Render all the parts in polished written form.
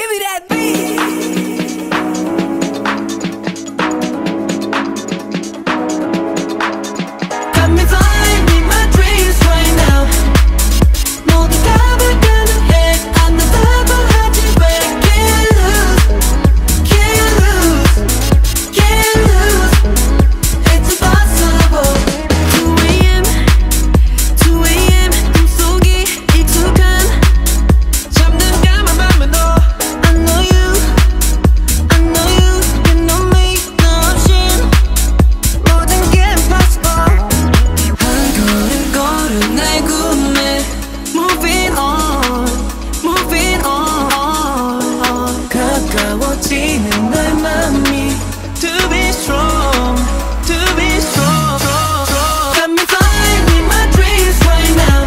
me that beat. Got me flying in my dreams right now. 모두 가버가는 해 안나다고 하지 왜 can't lose, can't lose, can't lose. It's impossible. 2 a.m. 2 a.m. 꿈속이 익숙한 잠든 까만 밤에 너 I know you, I know you, you know me. 너 없인 모든 게 impossible. 한 걸음 걸음 날 구매 Moving on, moving on. 가까워지는 널 맘이 To be strong, to be strong. Got me flying in my dreams right now.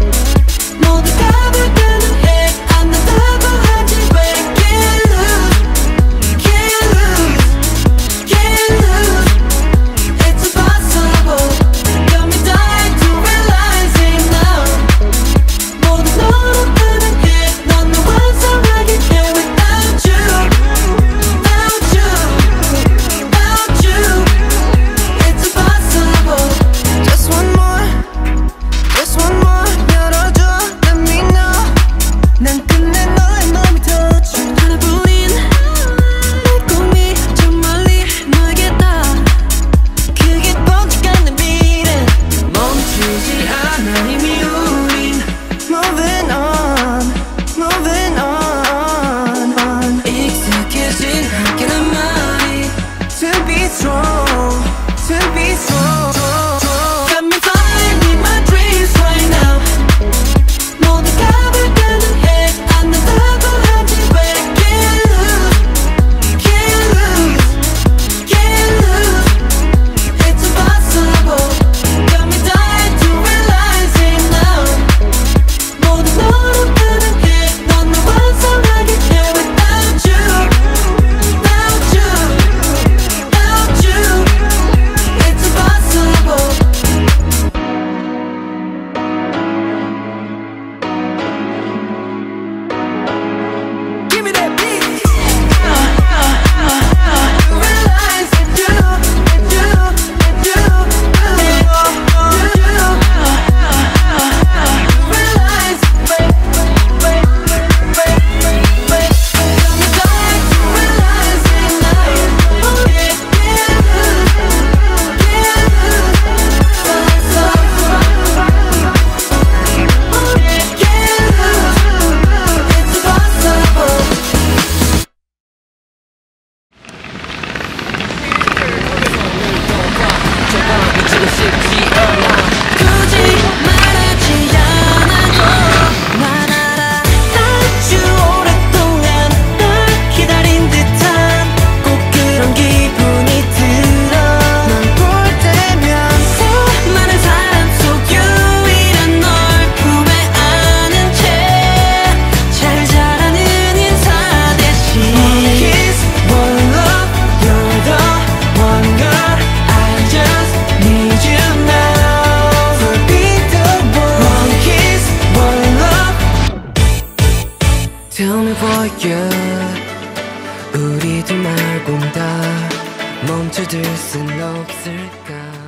모두 가버가는 해 안나다고 하지 왜 can't lose, can't lose, can't lose. It's impossible. Got me dying to realize it now. 모두 너로 가능해. 넌 너 완성하게 해 without you, without you, without you. It's impossible. Just one more, just one more. 열어줘, let me know. 난 끝내 너의 몸이 touch you. 하나뿐인 내 꿈이 저 멀리 너에게다. 그게 번쩍한 내 미래. 멈추지 않아 이미 우린 moving on, moving on. 익숙해진 함께란 말이 To be strong, to be strong. Got me flying in my dreams right now. 모두 가버가는 해 안나다고 하지 왜 can't lose, can't lose, can't lose. It's impossible. Got me dying to realize it now. 모두 너로 가능해. 넌 너 완성하게 해 without you, without you, without you. It's impossible. Give me that beat. Realize it, you, it, you, realize, wait. Got me dying to realize it now. Oh yeah, can't lose, can't lose. Oh yeah, can't lose. It's impossible. 굳이 말하지 않아도 난 알아. 아주 오랫동안 널 기다린 듯한 꼭 그런 기분이 들어. 널 볼 때면 수많은 사람 속 유일한 널 품에 안은 채 잘 자라는 인사 대신 One kiss, one love, you're the one girl. I just need you now. Unbeatable. One kiss, one love. Tell me for you. 우리 둘 말곤 다 멈춰둘 순 없을까?